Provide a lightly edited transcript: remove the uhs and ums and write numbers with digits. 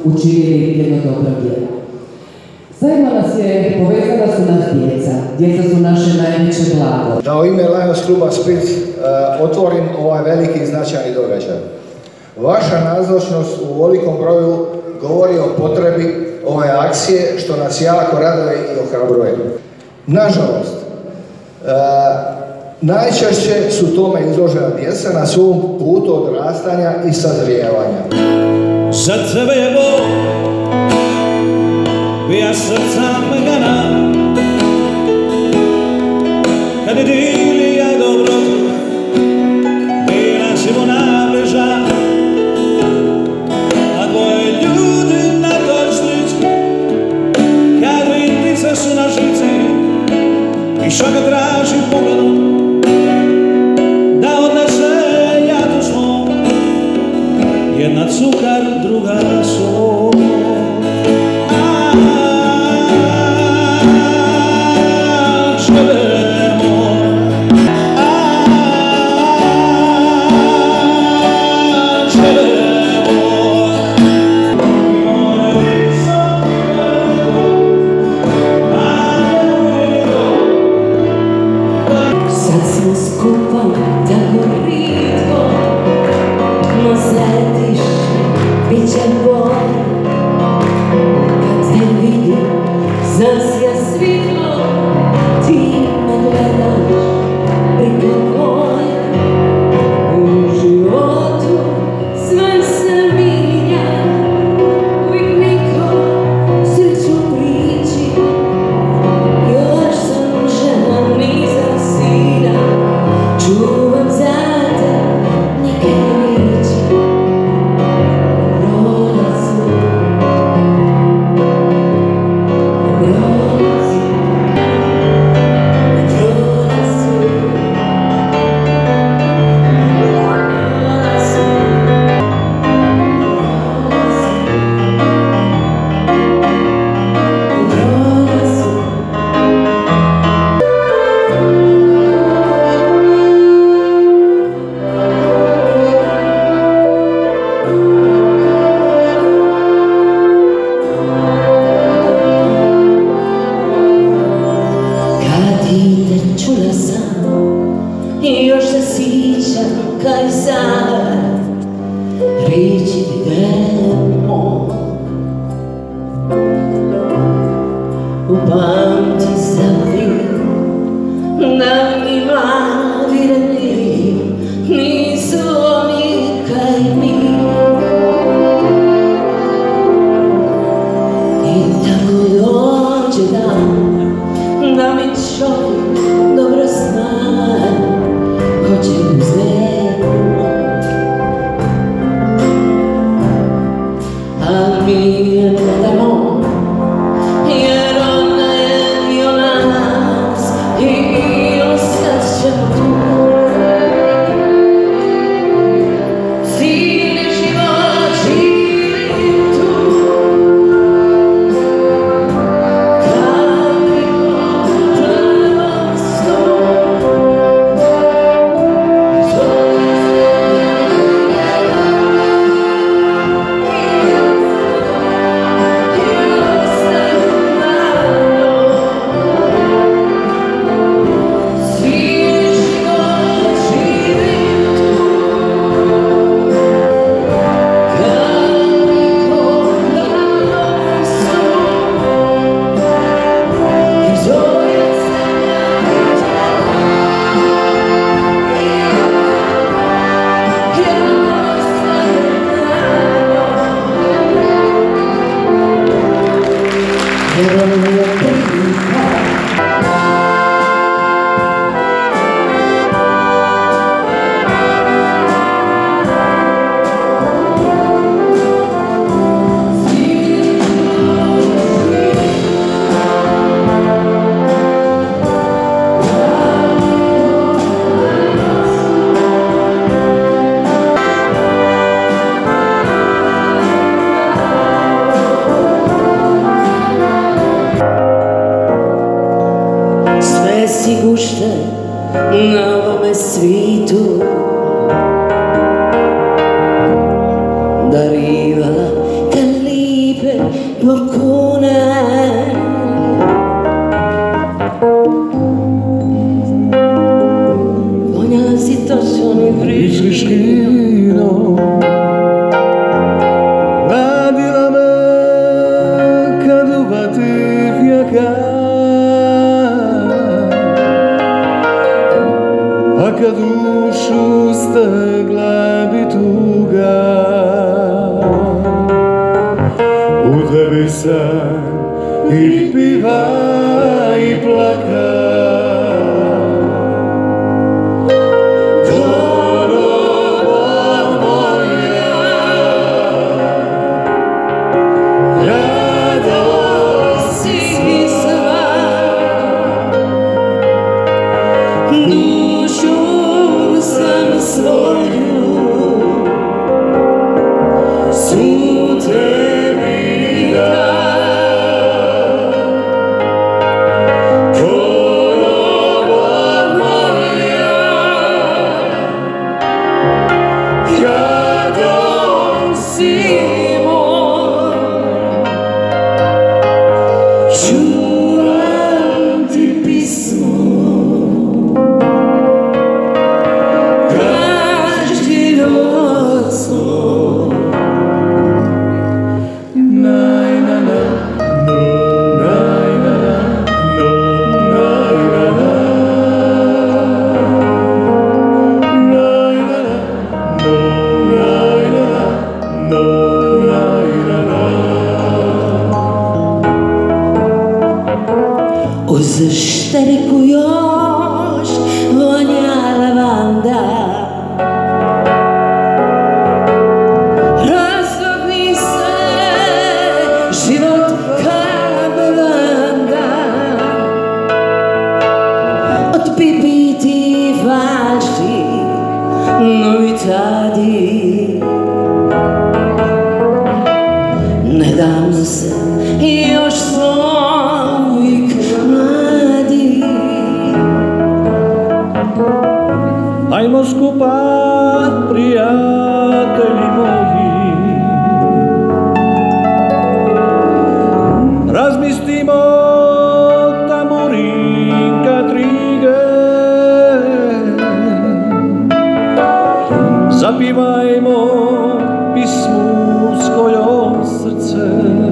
učinili jedno dobro djelo. Zajedno nas je, povezala su nas djeca. Djeca su naše najveće blago. Da u ime Lions kluba Split otvorim ovaj veliki i značajni događaj. Vaša nazočnost u velikom broju govori o potrebi ove akcije, što nas jako raduje i ohrabruje. Nažalost, najčešće su tome izložena djeca na svom putu odrastanja i sazrijevanja. Za tebe je Bog bija srca megana, kad je dilija dobrotu bila si mu nabliža, a dvoje ljudi na toj slici kad vindice su na žici i što ga traži pogledom da odnese jadu svom, jedna cukar, druga sol. darivala kalina. boccone. Voglio la situazione frischino, radila me kada ti vjaka, a kad dušu stegla bi tuga, u tebi sam i piva i plaka. Uz šteriku još vonja lavanda, razvogni se život ka belanda, od pipiti falši novitadi. Nedavno se još uvijek mladi. Ajmo skupa, prijatelji moji, razmislimo tamurinka trige, zapivajmo pismu s kojom srce